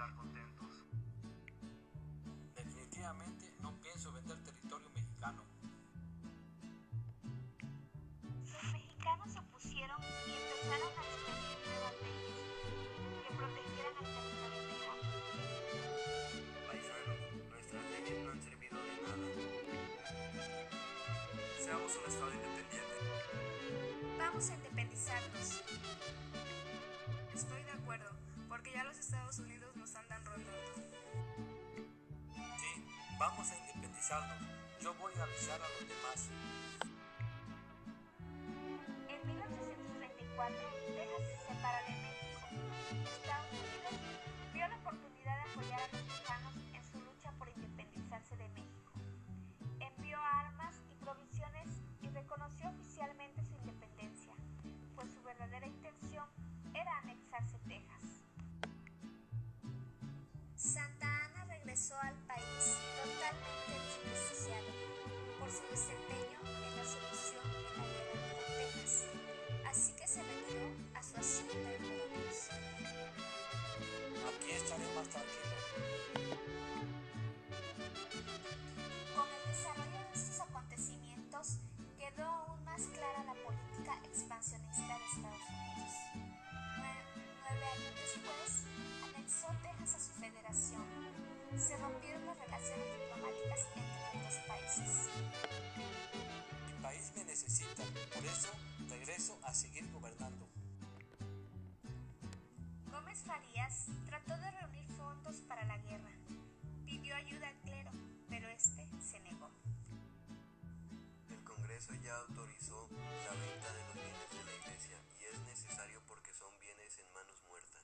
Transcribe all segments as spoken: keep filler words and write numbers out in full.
estar contentos. Definitivamente no pienso vender territorio mexicano. Los mexicanos se opusieron y empezaron a expedir nuevas leyes que protegieran al territorio tejano. Paisanos, nuestras leyes no han servido de nada. Seamos un estado independiente. Vamos a independizarnos. Estoy de acuerdo, porque ya los Estados Unidos nos andan rondando. Sí, vamos a independizarnos. Yo voy a avisar a los demás. En mil ochocientos treinta y cuatro, Texas se separa de México. Estados Unidos vio la oportunidad de apoyar a los tejanos en su lucha por independizarse de México. Envió armas y provisiones y reconoció oficialmente su independencia, pues su verdadera intención era anexarse Texas. Santa Anna regresó al país totalmente desprestigiado por su desempeño en la solución de la guerra con Texas, así que se retiró a su hacienda en Veracruz. Aquí estaré más tranquilo. Con el desarrollo de estos acontecimientos quedó aún más clara la política expansionista de Estados Unidos. Nueve años después, anexó Texas a su federación. Se rompieron las relaciones diplomáticas entre los dos países. Mi país me necesita, por eso regreso a seguir gobernando. Gómez Farías trató de reunir fondos para la guerra. Pidió ayuda al clero, pero este se negó. El Congreso ya autorizó la venta de los bienes de la iglesia y es necesario porque son bienes en manos muertas.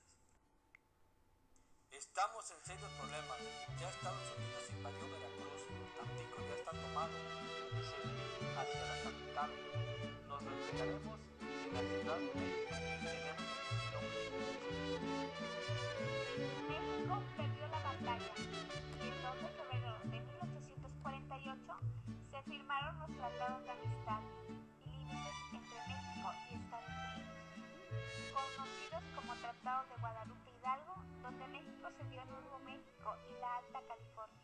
Estamos en serios problemas. Ya Estados Unidos invadió Veracruz. Tampico ya está tomado. Y seguir hacia la capital. Nos replegaremos en la Ciudad de México. Tenemos México perdió la batalla y el dos de febrero de mil ochocientos cuarenta y ocho se firmaron los tratados de amistad y límites entre México y Estados Unidos, conocidos como Tratados de Guadalupe Hidalgo, donde México cedió Nuevo México y la Alta California.